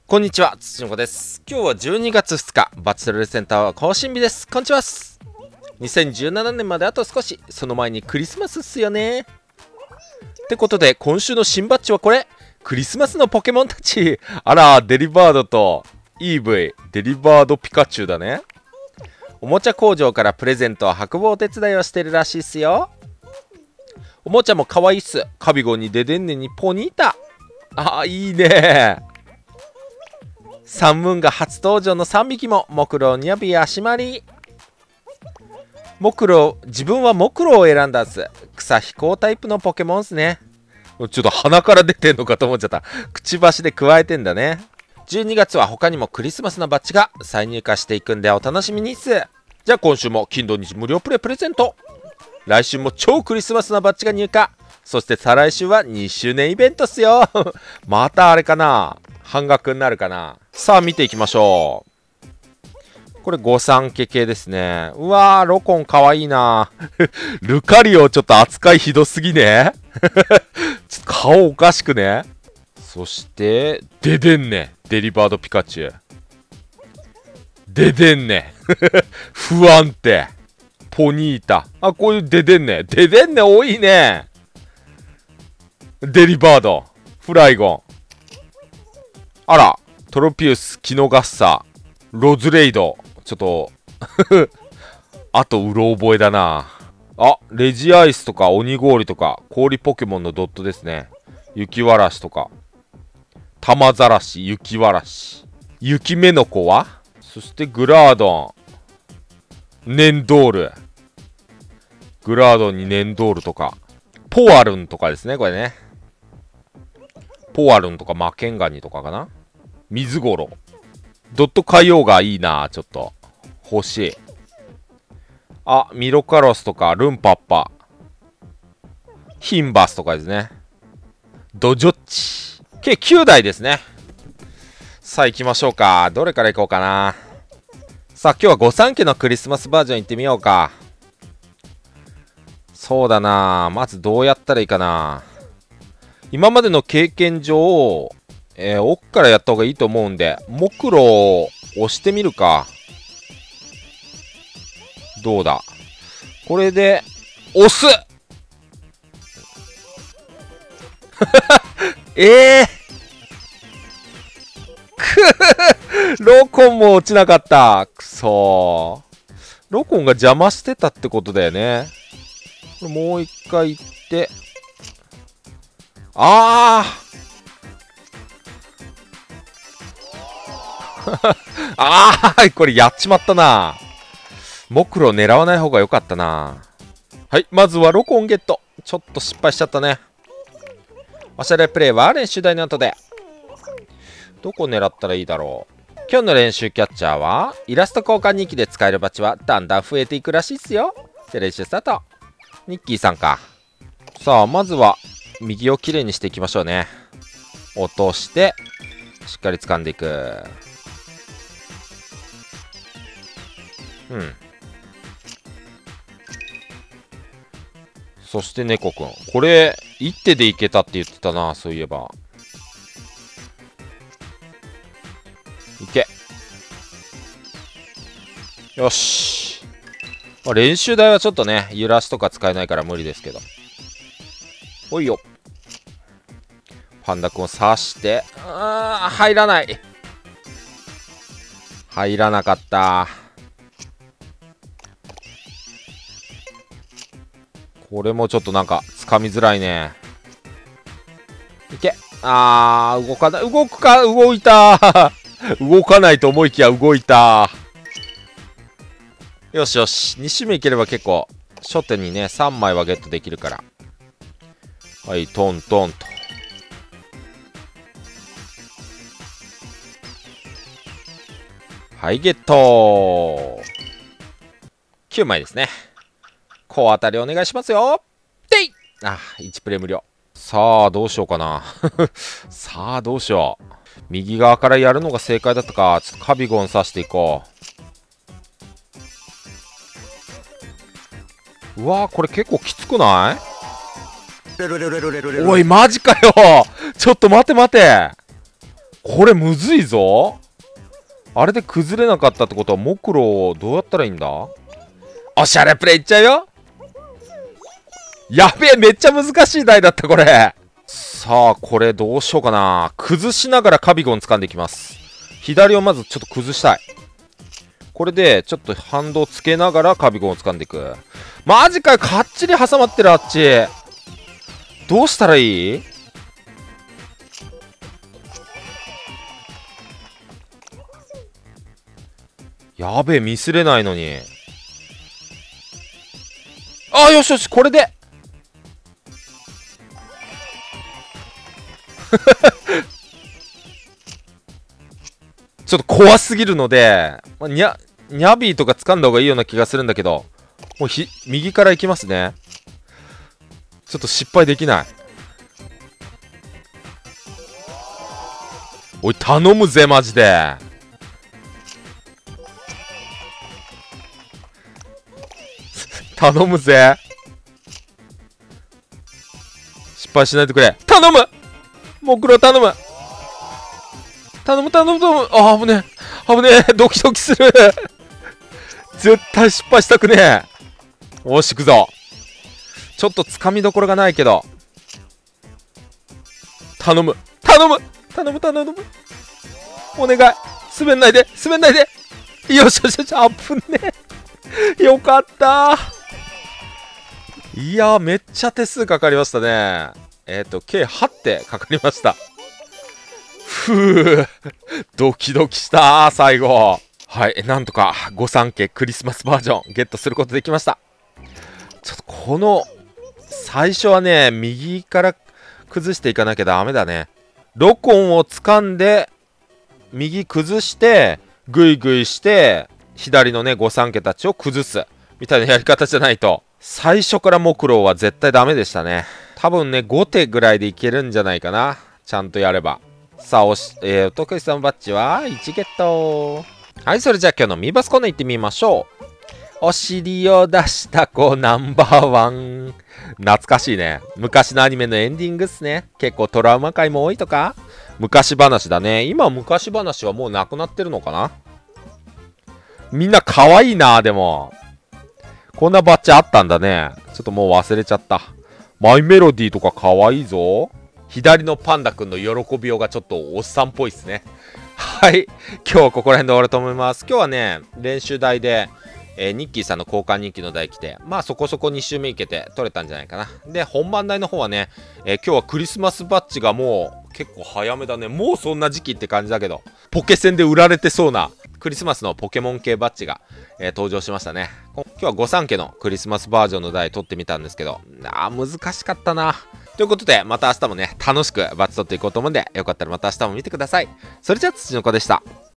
こんにちは、つちのこです。今日は12月2日、バチェロレセンターは更新日です。こんにちは。2017年まであと少し、その前にクリスマスっすよね。ってことで、今週の新バッジはこれ。クリスマスのポケモンたち。あら、デリバードと EV、デリバードピカチュウだね。おもちゃ工場からプレゼントを運ぶお手伝いをしてるらしいっすよ。おもちゃも可愛いっす。カビゴンにデデンネにポニータ。あ、いいね。サンムーンが初登場の3匹も、モクロウにはビアシマリ。モクロウ、自分はモクロウを選んだっす。草飛行タイプのポケモンっすね。ちょっと鼻から出てんのかと思っちゃった。くちばしで加えてんだね。12月は他にもクリスマスのバッジが再入荷していくんでお楽しみにっす。じゃあ今週も金土日無料プレゼント。来週も超クリスマスのバッジが入荷。そして再来週は2周年イベントっすよ。またあれかな、半額になるかな。さあ見ていきましょう。これ御三家系ですね。うわー、ロコンかわいいな。ルカリオちょっと扱いひどすぎね。ちょっと顔おかしくね。そしてデデンネ、デリバードピカチュウ。デデンネ。不安定。ポニータ。あ、こういうデデンネ。デデンネ多いね。デリバード。フライゴン。あら。トロピウス、キノガッサ、ロズレイド。ちょっと、あとうろ覚えだな。あ、レジアイスとか鬼氷とか、氷ポケモンのドットですね。雪わらしとか。玉ざらし、雪わらし。雪目の子はそしてグラードン。ネンドール。グラードンにネンドールとか。ポワルンとかですね、これね。ポワルンとかマケンガニとかかな。水ゴロ。ドット海洋がいいな。ちょっと欲しい。あ、ミロカロスとかルンパッパ、ヒンバスとかですね。ドジョッチ計9台ですね。さあ行きましょうか。どれから行こうかな。さあ今日は御三家のクリスマスバージョン行ってみようか。そうだな、まずどうやったらいいかな。今までの経験上奥からやった方がいいと思うんで、モクロを押してみるか。どうだ、これで押す。ロコンも落ちなかった。くそー。ロコンが邪魔してたってことだよね。これもう一回行って、あーああ、これやっちまったな。モクロ狙わない方が良かったな。はい、まずはロコンゲット。ちょっと失敗しちゃったね。おしゃれプレイは練習台の後で。どこ狙ったらいいだろう。今日の練習キャッチャーはイラスト交換日記で使えるバッジはだんだん増えていくらしいっすよ。じゃあ練習スタート。ニッキーさんか。さあまずは右をきれいにしていきましょうね。落としてしっかり掴んでいく。うん。そして猫くん。これ、一手でいけたって言ってたな、そういえば。いけ。よし。まあ、練習台はちょっとね、揺らしとか使えないから無理ですけど。おいよ。パンダくんを刺して。入らない。入らなかった。これもちょっとなんか掴みづらいね。いけ。動かない。動くか。動いた。動かないと思いきや動いた。よしよし。2周目いければ結構初手にね3枚はゲットできるから。はい、トントンと。はい、ゲット。9枚ですね。小当たりお願いしますよ。てい。1プレイ無料。さあどうしようかな。さあどうしよう。右側からやるのが正解だったか。ちょっとカビゴン刺していこう。うわー、これ結構きつくない？おいマジかよ。ちょっと待て待て。 これむずいぞ。あれで崩れなかったってことはモクロをどうやったらいいんだ。おしゃれプレイいっちゃうよ。やべえ、めっちゃ難しい台だったこれ。さあこれどうしようかな。崩しながらカビゴン掴んでいきます。左をまずちょっと崩したい。これでちょっと反動つけながらカビゴンを掴んでいく。マジかよ、かっちり挟まってるあっち。どうしたらいい。やべえ、ミスれないのに。あ、よしよし、これでちょっと怖すぎるので、ニャビーとか掴んだ方がいいような気がするんだけど、もう右から行きますね。ちょっと失敗できない。おい、頼むぜ、マジで。頼むぜ。失敗しないでくれ。頼む。モクロ頼む。頼む頼む頼む。あ、危ねえ。危ねえ。ドキドキする。絶対失敗したくねえ。おし、行くぞ。ちょっと掴みどころがないけど。頼む。頼む。頼む頼む。お願い。滑んないで。滑んないで。よしよしよし。あぶねえ。よかった。いやー、めっちゃ手数かかりましたね。計8手かかりました。ふぅ、ドキドキしたー、最後。はい、なんとか御三家クリスマスバージョンゲットすることできました。ちょっとこの、最初はね、右から崩していかなきゃダメだね。ロコンを掴んで、右崩して、グイグイして、左のね、御三家たちを崩す。みたいなやり方じゃないと、最初からモクロは絶対ダメでしたね。多分ね、5手ぐらいでいけるんじゃないかな。ちゃんとやれば。さあ、お得意さんバッジは1ゲット。はい、それじゃあ今日のミーバスコーナー行ってみましょう。お尻を出した子ナンバーワン。懐かしいね。昔のアニメのエンディングっすね。結構トラウマ回も多いとか。昔話だね。今昔話はもうなくなってるのかな。みんな可愛いな。でもこんなバッジあったんだね。ちょっともう忘れちゃった。マイメロディーとか可愛いぞ。左のパンダくんの喜びようがちょっとおっさんっぽいっすね。はい。今日はここら辺で終わると思います。今日はね、練習台で、ニッキーさんの交換日記の台来て、まあそこそこ2周目いけて取れたんじゃないかな。で、本番台の方はね、今日はクリスマスバッジがもう結構早めだね。もうそんな時期って感じだけど、ポケセンで売られてそうなクリスマスのポケモン系バッジが、登場しましたね。今日は御三家のクリスマスバージョンの台取ってみたんですけど、難しかったな。ということで、また明日もね、楽しくバッジ取っていこうと思うんで、よかったらまた明日も見てください。それじゃあ、土の子でした。